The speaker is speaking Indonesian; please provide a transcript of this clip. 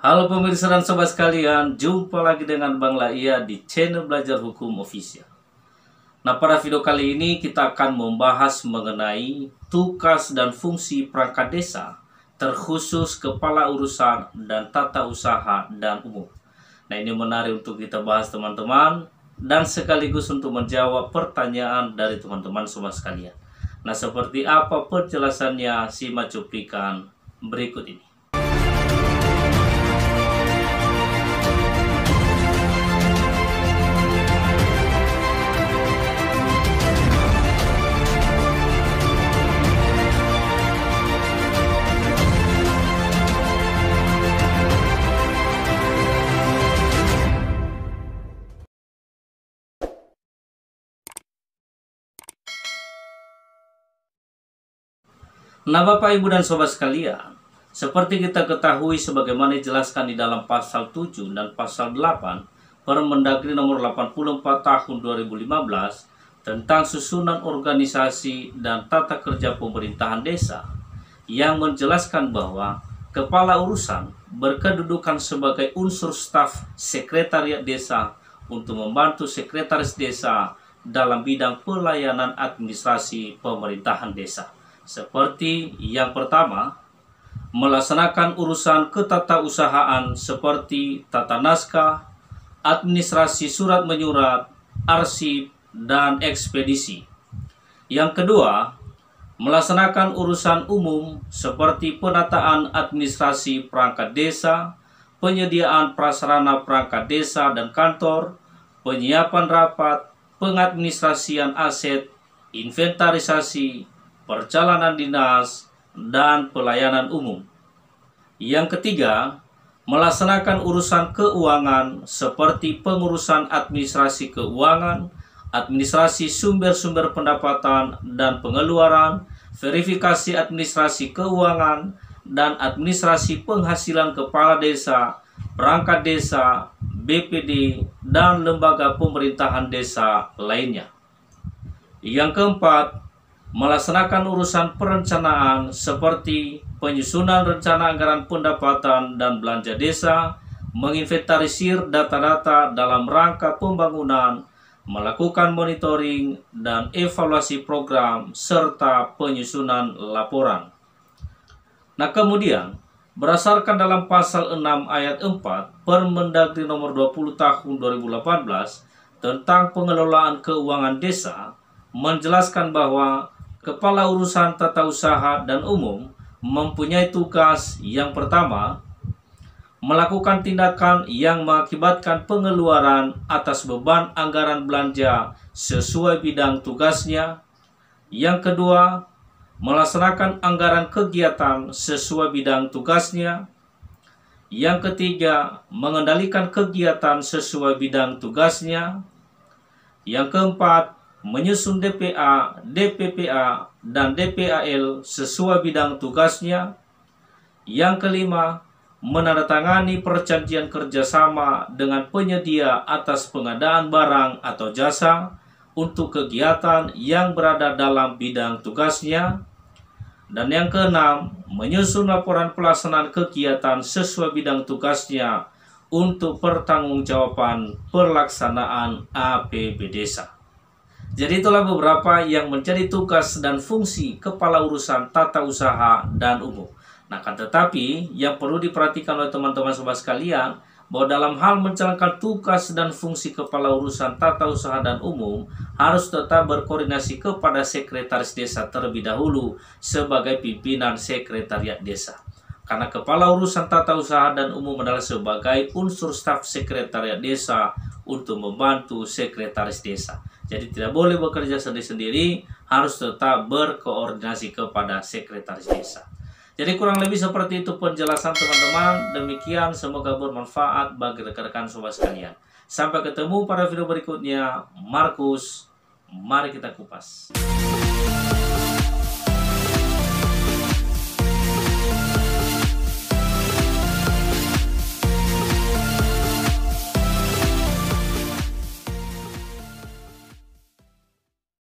Halo pemirsa dan sobat sekalian, jumpa lagi dengan Bang Laia di channel Belajar Hukum Official. Nah, pada video kali ini kita akan membahas mengenai tugas dan fungsi perangkat desa, terkhusus kepala urusan dan tata usaha dan umum. Nah, ini menarik untuk kita bahas teman-teman, dan sekaligus untuk menjawab pertanyaan dari teman-teman sobat sekalian. Nah, seperti apa penjelasannya? Simak cuplikan berikut ini. Nah, Bapak, Ibu, dan Sobat sekalian, seperti kita ketahui sebagaimana dijelaskan di dalam pasal 7 dan pasal 8 Permendagri nomor 84 tahun 2015 tentang susunan organisasi dan tata kerja pemerintahan desa, yang menjelaskan bahwa kepala urusan berkedudukan sebagai unsur staf sekretariat desa untuk membantu sekretaris desa dalam bidang pelayanan administrasi pemerintahan desa. Seperti yang pertama, melaksanakan urusan ketatausahaan seperti tata naskah, administrasi surat menyurat, arsip, dan ekspedisi. Yang kedua, melaksanakan urusan umum seperti penataan administrasi perangkat desa, penyediaan prasarana perangkat desa dan kantor, penyiapan rapat, pengadministrasian aset, inventarisasi, perjalanan dinas, dan pelayanan umum. Yang ketiga, melaksanakan urusan keuangan seperti pengurusan administrasi keuangan, administrasi sumber-sumber pendapatan dan pengeluaran, verifikasi administrasi keuangan, dan administrasi penghasilan kepala desa, perangkat desa, BPD, dan lembaga pemerintahan desa lainnya. Yang keempat, melaksanakan urusan perencanaan seperti penyusunan rencana anggaran pendapatan dan belanja desa, menginventarisir data-data dalam rangka pembangunan, melakukan monitoring dan evaluasi program, serta penyusunan laporan. Nah, kemudian berdasarkan dalam pasal 6 ayat 4 Permendagri nomor 20 tahun 2018 tentang pengelolaan keuangan desa, menjelaskan bahwa kepala urusan tata usaha dan umum mempunyai tugas yang pertama, melakukan tindakan yang mengakibatkan pengeluaran atas beban anggaran belanja sesuai bidang tugasnya. Yang kedua, melaksanakan anggaran kegiatan sesuai bidang tugasnya. Yang ketiga, mengendalikan kegiatan sesuai bidang tugasnya. Yang keempat, menyusun DPA, DPPA, dan DPAL sesuai bidang tugasnya. Yang kelima, menandatangani perjanjian kerjasama dengan penyedia atas pengadaan barang atau jasa untuk kegiatan yang berada dalam bidang tugasnya. Dan yang keenam, menyusun laporan pelaksanaan kegiatan sesuai bidang tugasnya untuk pertanggungjawaban pelaksanaan APB desa. Jadi itulah beberapa yang menjadi tugas dan fungsi kepala urusan tata usaha dan umum. Nah, kan tetapi yang perlu diperhatikan oleh teman-teman sobat sekalian, bahwa dalam hal menjalankan tugas dan fungsi kepala urusan tata usaha dan umum harus tetap berkoordinasi kepada sekretaris desa terlebih dahulu sebagai pimpinan sekretariat desa. Karena kepala urusan tata usaha dan umum adalah sebagai unsur staf sekretariat desa untuk membantu sekretaris desa. Jadi tidak boleh bekerja sendiri-sendiri, harus tetap berkoordinasi kepada sekretaris desa. Jadi kurang lebih seperti itu penjelasan teman-teman. Demikian, semoga bermanfaat bagi rekan-rekan sobat sekalian. Sampai ketemu pada video berikutnya. Markus, mari kita kupas.